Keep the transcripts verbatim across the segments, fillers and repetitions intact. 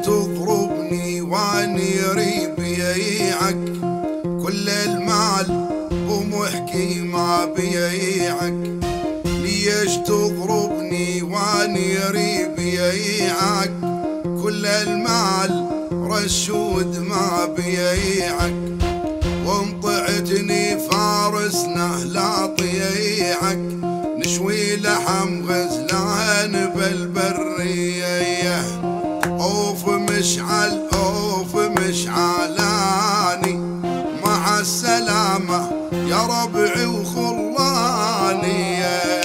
تضربني واني ربيعك؟ كل المال ومحكي ما بيعك. ليش تضربني واني ربيعك؟ كل المال رشود ما بيعك. وانطعتني فارسنا لا طيعك. نشوي لحم غزلان بالبرية. اوف مشعل اوف مشعلاني، مع السلامة يا ربعي وخلاني.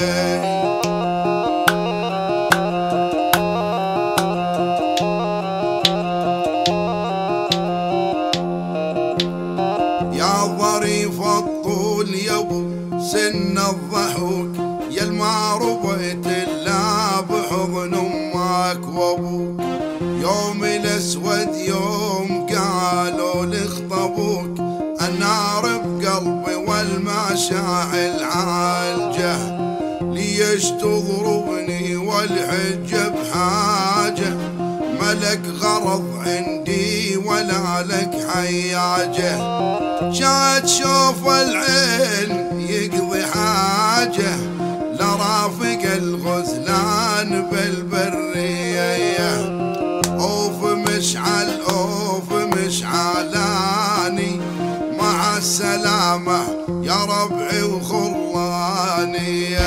يا ظريف الطول يا ابو سن الضحوك، يا الما ربيت الا بحضن امك وابوك. يوم الاسود يوم قالوا لخطبوك، النار بقلبي والمشاعل عالجه. ليش تضربني والحجه بحاجه؟ ملك غرض عندي ولا لك حياجه. شاد شوف العين يقضي حاجه، لرافق الغزلان بالبريه. اوف مشعل اوف مشعلاني، مع السلامة يا ربعي وخلاني.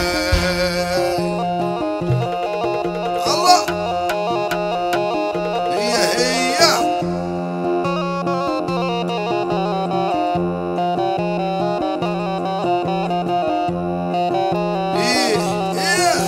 الله هي هي إيه إيه.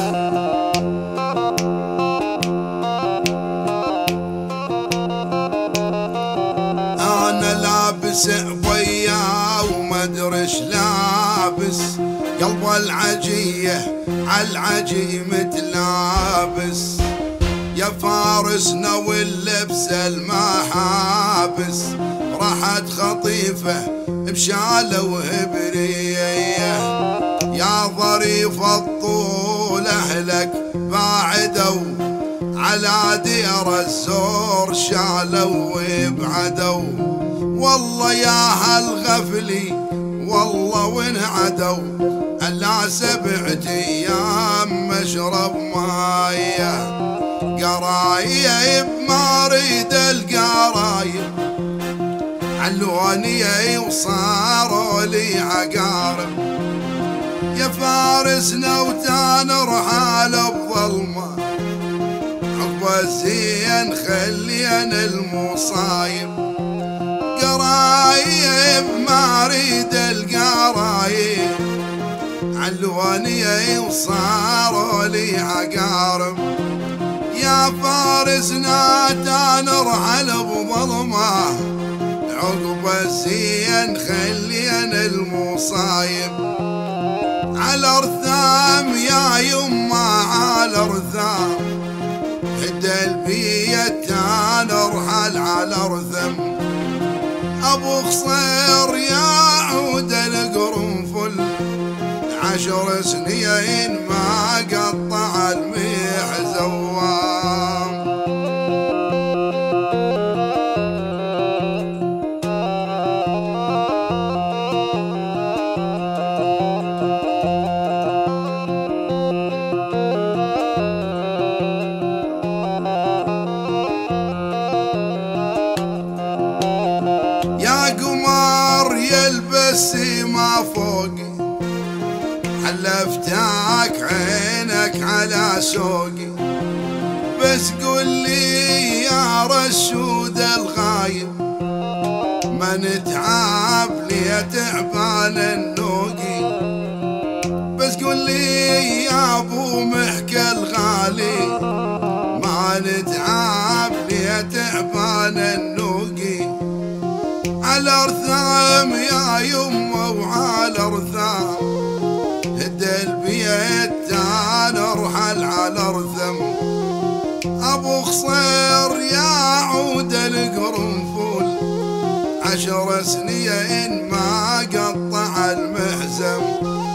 أنا لابس عبية ومدرش لابس، قلب العجية عالعجي متلابس. يا فارسنا واللبس المحابس، راحت خطيفة بشالة وهبرية. يا ظريف الطول أهلك بعدوا، على دير الزور شالوا وابعدوا. والله يا هالغفلي والله وانعدوا، الا سبعة ايام مشرب مايه. قرايب ما اريد القرايب، علوني وصاروا لي عقارب. يا فارسنا وتنرحل بظلمه، عقب الزين خلينا المصايب. قرايب ما اريد القرايب، علوني وصاروا لي عقارب. يا فارسنا تنرحل بظلمه، عقب الزين خلينا المصايب. على رثام يا يما على رثام، هدى البيت تنرحل على رثم. ابو خصير يا عود القرنفل، عشر سنين ما قطع المحزوام. يلبس ما فوقي، حلفتك عينك على شوقي. بس قول لي يا رشود الغايب، ما نتعب لي تعبان النوقي. بس قول لي يا ابو محكى الغالي، ما نتعب لي تعبان النوقي. على رثام يا يمه وعلى رثام، هدى البيت تنرحل على رثم. ابو خصير يا عود القرنفل، عشر سنين ما قطع المحزم.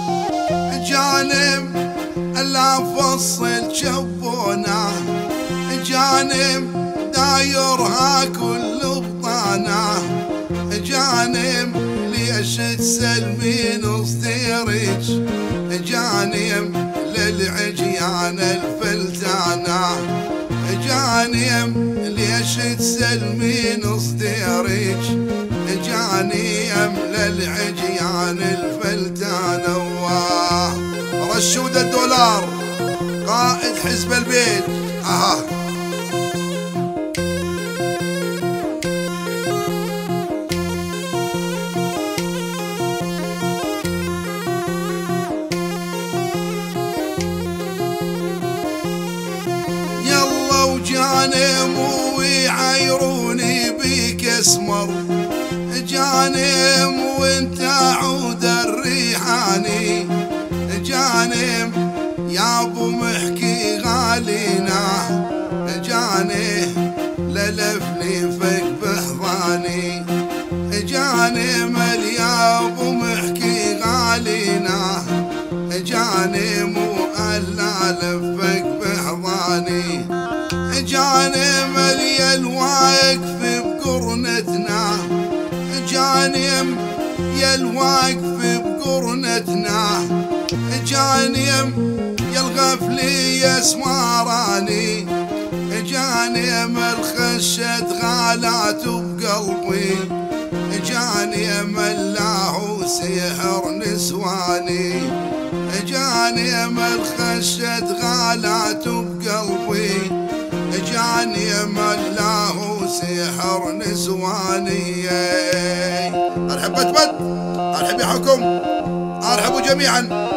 جانب الا فصل شبونه، جانب دايرها كل بطانه جانم ليش تسلمين اصديرج جانم للعجيان الفلتانه جانم ليش تسلمين اصديرج جانم للعجيان الفلتانه رشود الدولار قائد حزب البيت اها يلا وجانم ويعايروني بيك اسمر جانم وانت عود الريحاني جانم يا ابو محكي غالينا جاني للفليفك بحضاني جانم يا ابو محكي غالينا جانم والا لفك بحضاني جانم الواقف بقرنتنا جانم يا الواقف بقرنتنا جانم يا الغفلي يا سماراني جانم الخشة غالات بقلبي جانم الله سحر نسواني جانم الخشة غالات بقلبي جانم الله سحر نسواني ارحب بتبت ارحب يا حكم ارحبوا جميعا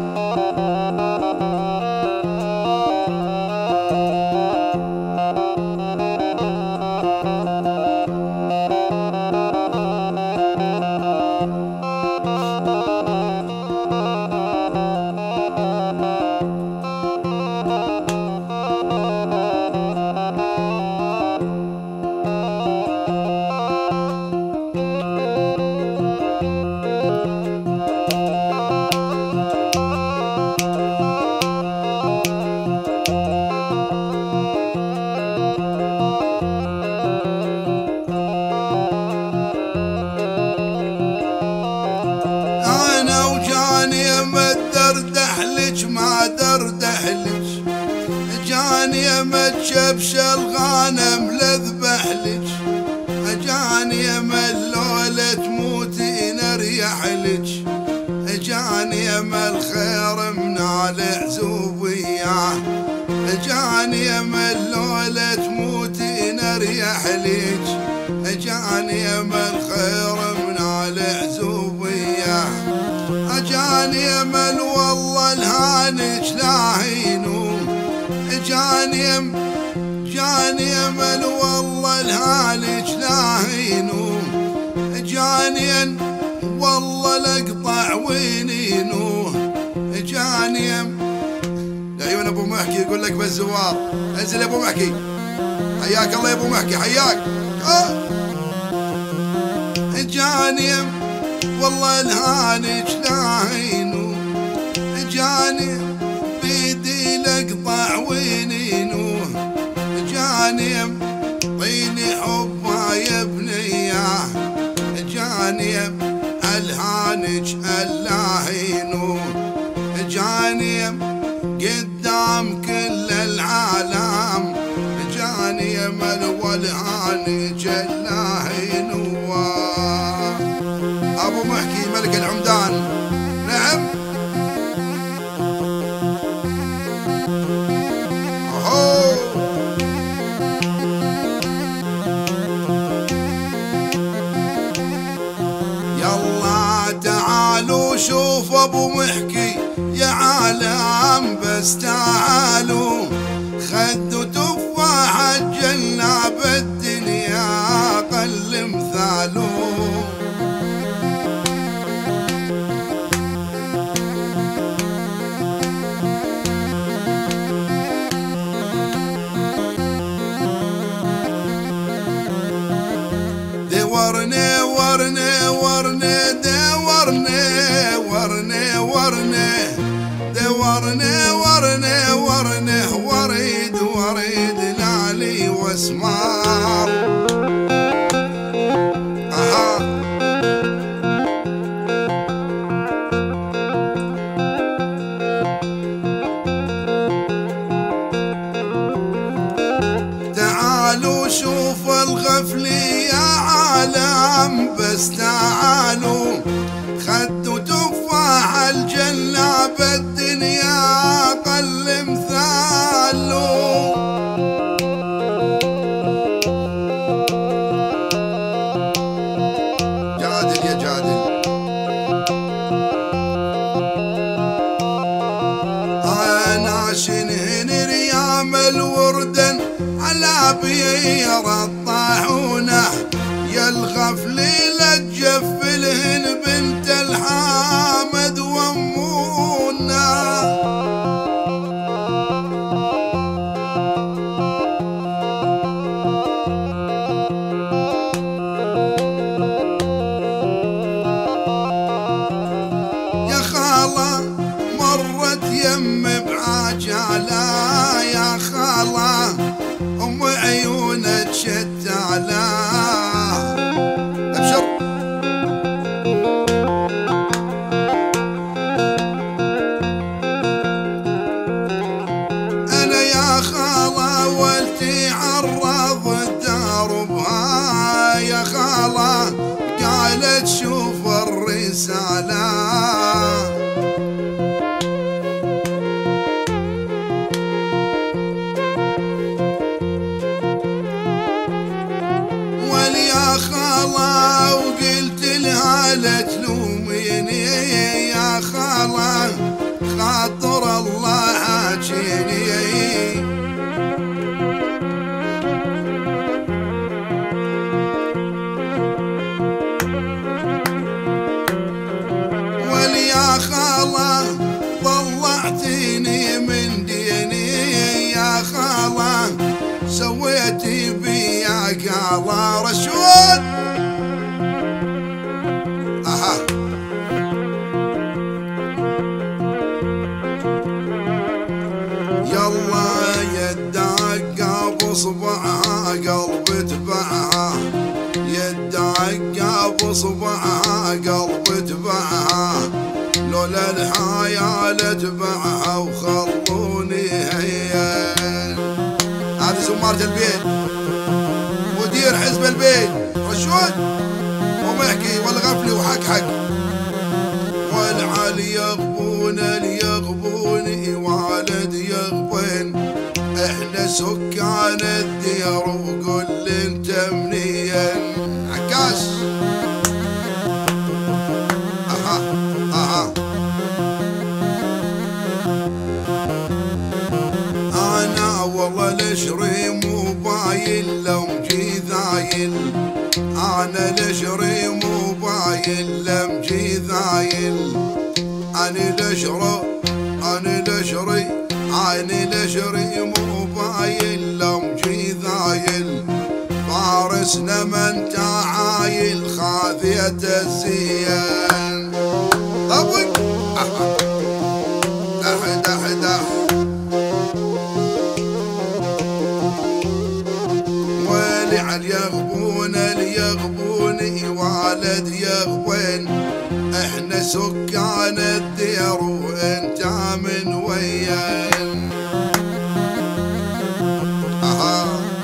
ما دردحلج جاني متشبش الغانم لذبحلج جاني ملولة تموتي نريحلج جاني الخير من العزوبية جاني ملولة تموتي نريحلج جاني الخير من العزوبية جاني مل والله الهانج لاهينو جاني جاني مل والله الهانج لاهينو جاني والله لقطع وينينو جاني لعيون ابو محكي يقول لك بالزوار انزل يا ابو محكي حياك الله يا ابو محكي حياك آه. جاني والله الهانج لاهينو جاني بيدي لقطع وينينو جاني طيني حبه يا بنيه جاني الهانج اللاهينو جاني قدام كل العالم جاني من والهانج اللاهينو ابو محكي ملك العمدان نعم أوه. يلا تعالوا شوف ابو محكي يا عالم بس تعالوا خدوا تفاحة الجنة بالدنيا اقل مثاله ورني ورني ورني دورني ورني ورني دورني ورني ورني وريد وريد لالي واسمع الناس تعالوا خدوا تفاح الجنة بالدنيا أقل مثاله. جادل يا جادل. أنا شنهن ريام الوردن على بير الطاحونة يا الغفل لتجفلهن بنت الحامد وامونا. يا خالة مرت يم بعجالة يا خالة ام عيونك شتالة. ابشر. انا يا خالة والتي عرض الدار بها يا خالة قالت شوف الرسالة. يا خالة وقلت لها لا تلوميني يا خالة خاطر الله حاجيني. واليا خالة طلعتيني من ديني يا خالة سويتي بيا قاله رشود. اها يلا يدق بصبعها قلب تبعها يدق بصبعها قلب تبعها لولا الحياة تبعها وخلوني هيا. هذه زمارة البيت مدير حزب البيت رشود ومحكي والغفلي وحكحك والعلي يغبون اليغبوني والد يغبن احنا سكان الديار وقل انت منين. عكاش. اها اها انا والله لشري موبايل لو مجي ذايل انا لشري موبايل لو مجي ذايل انا لشري انا لشري انا لشري موبايل لو مجي ذايل فارسنا من تعايل خاذية الزين. طبق. دح دح دح ويلي على يغبون اليغبوني والد يغبن احنا سكان الدير وانت من وين. اها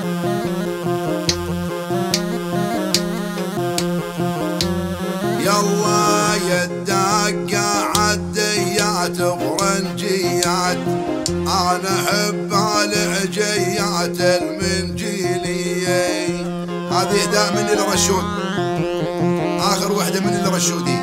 يلا يدق عالديات فرنجيات انا احب العجيات المنجيليه. هذه اهداء مني لرشود اخر وحده مني لرشودي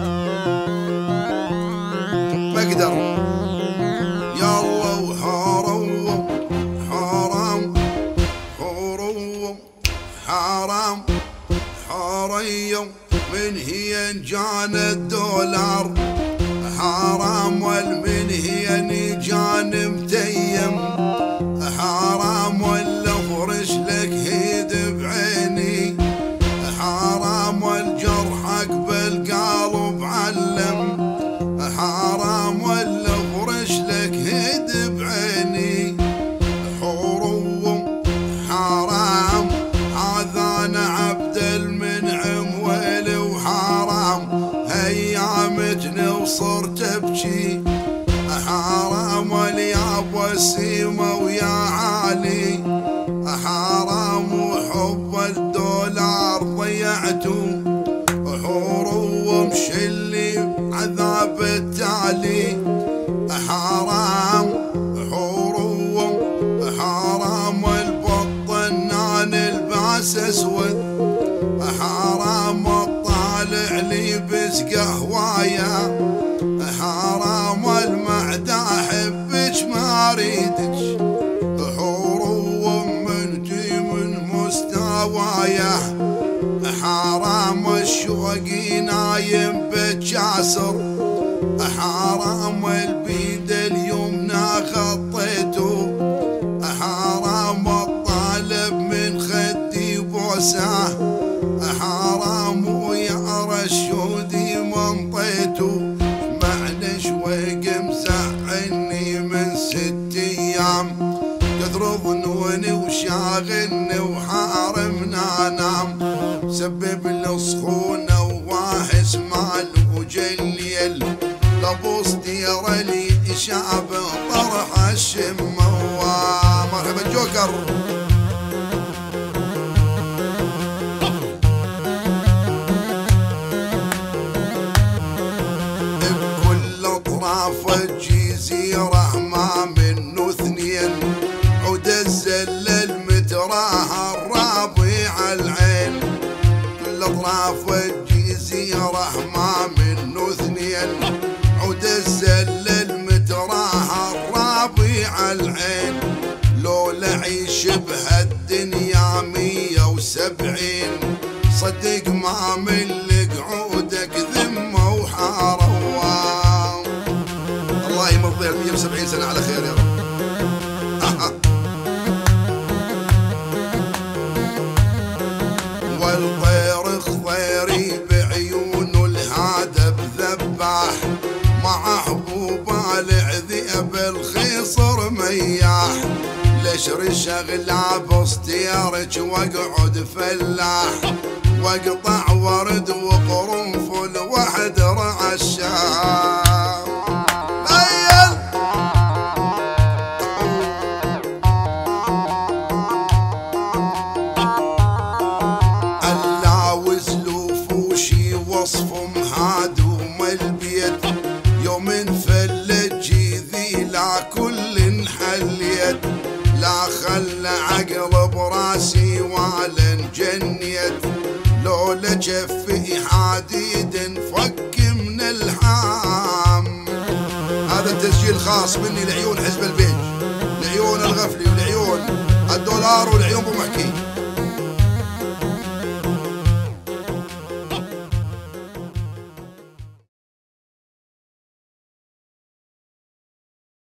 ما اقدر. يلا وحرام حرام حرام حرام حريم من هي جان الدولار حرام والمن هي نجان متيم حرام ولا فرش لك هيد بعيني حرام والجرحك بالقلب علم حرام ولا فرش لك هيد بعيني حروم حرام هذا انا عبد المنعم ويلي وحرام هيامتني وصرت ابكي حرام والياب والسيمة ويا عالي حرام وحب الدولار ضيعته لي بس قهوايا حرام المعدة احبك ما اريدك حور منتي من مستوايا حرام الشوق نايم بجاسر حرام البيد اليمنى خطيته حرام الطالب من خدي بوسه حرام ويا رشودي منطيته معلش وقم سعني من ست ايام كثر ظنوني وشاغلني وحارمنا انام سبب لي سخونه وواحس مال وجليل لابوس دير لي شابه طرح الشمه مرحبا جوكر بكل اطراف الجزيره ما منه اثنين عود الزلل متراها الرابع العين كل اطراف الجزيره ما منه اثنين عود الزلل متراها الرابع العين لو لعيش بهالدنيا مية وسبعين صدق ما ملك عودك ذمة وحروام الله يمضي مية وسبعين سنة على خير يا رب والطير خضيري بعيونه الهادب ذباح مع حبوبه العذيب الخيصر مياح ليش رشغ لابس تيارك واقعد فلاح واقطع ورد وقرنفل وحد رعى الشام اللاوز لوفوشي وصفهم هادوم البيت يوم فلجي ذي لا كل انحليت لا خلى عقل براسي ولا انجنيت لو لجفي حديد فك من الحام هذا التسجيل خاص مني لعيون حزب البيج لعيون الغفلي ولعيون الدولار ولعيون ابو محكي